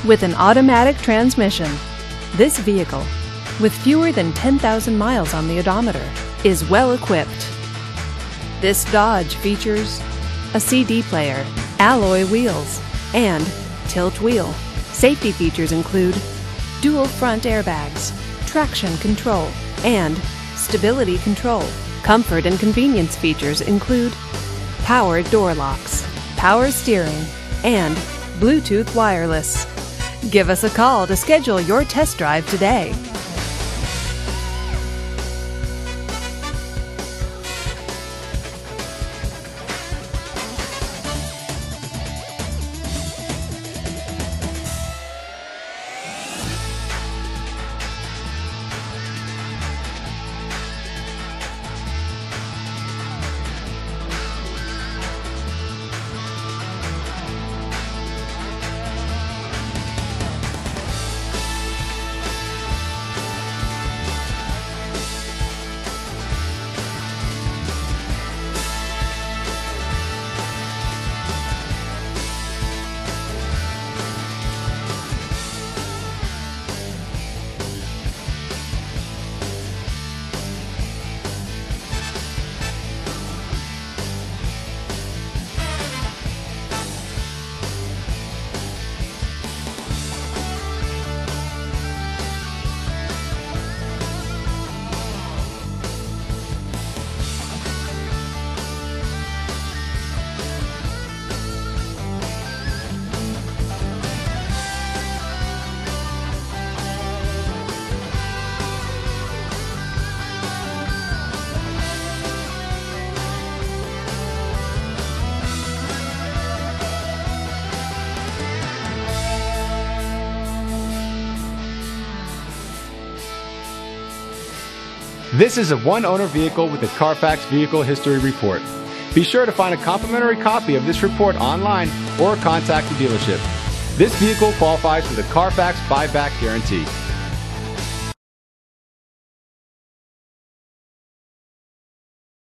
With an automatic transmission, this vehicle, with fewer than 10,000 miles on the odometer, is well equipped. This Dodge features a CD player, alloy wheels, and tilt wheel. Safety features include dual front airbags, traction control, and stability control. Comfort and convenience features include power door locks, power steering, and Bluetooth wireless. Give us a call to schedule your test drive today. This is a one-owner vehicle with a Carfax Vehicle History Report. Be sure to find a complimentary copy of this report online or contact the dealership. This vehicle qualifies for the Carfax Buyback Guarantee.